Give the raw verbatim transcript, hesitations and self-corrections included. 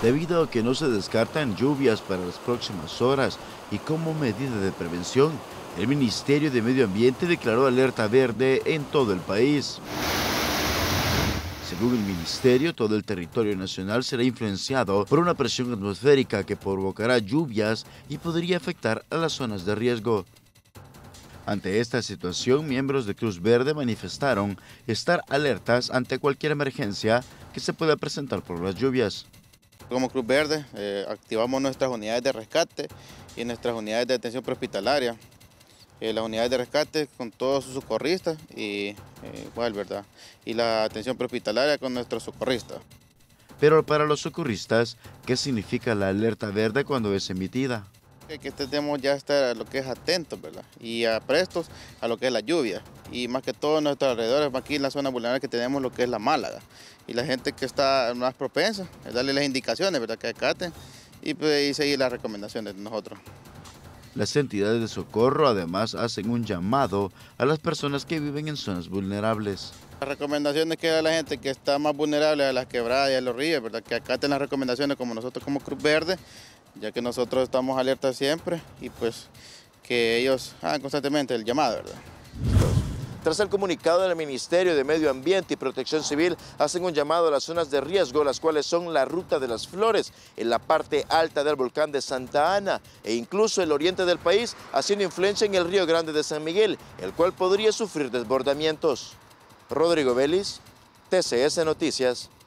debido a que no se descartan lluvias para las próximas horas y como medida de prevención, el Ministerio de Medio Ambiente declaró alerta verde en todo el país. Según el Ministerio, todo el territorio nacional será influenciado por una presión atmosférica que provocará lluvias y podría afectar a las zonas de riesgo. Ante esta situación, miembros de Cruz Verde manifestaron estar alertas ante cualquier emergencia que se pueda presentar por las lluvias. Como Cruz Verde, eh, activamos nuestras unidades de rescate y nuestras unidades de atención prehospitalaria. Eh, las unidades de rescate con todos sus socorristas y eh, igual, ¿verdad? Y la atención prehospitalaria con nuestros socorristas. Pero para los socorristas, ¿qué significa la alerta verde cuando es emitida? Que tenemos ya estar a lo que es atentos, ¿verdad? Y a prestos a lo que es la lluvia. Y más que todo en nuestros alrededores, aquí en la zona vulnerable que tenemos lo que es la Málaga. Y la gente que está más propensa, es darle las indicaciones, ¿verdad? Que acaten y, pues, y seguir las recomendaciones de nosotros. Las entidades de socorro además hacen un llamado a las personas que viven en zonas vulnerables. Las recomendaciones que da la gente que está más vulnerable a las quebradas y a los ríos, ¿verdad? Que acaten las recomendaciones como nosotros como Cruz Verde, ya que nosotros estamos alertas siempre y pues que ellos hagan constantemente el llamado, ¿verdad? Tras el comunicado del Ministerio de Medio Ambiente y Protección Civil, hacen un llamado a las zonas de riesgo, las cuales son la Ruta de las Flores, en la parte alta del volcán de Santa Ana e incluso el oriente del país, haciendo influencia en el Río Grande de San Miguel, el cual podría sufrir desbordamientos. Rodrigo Vélez, T C S Noticias.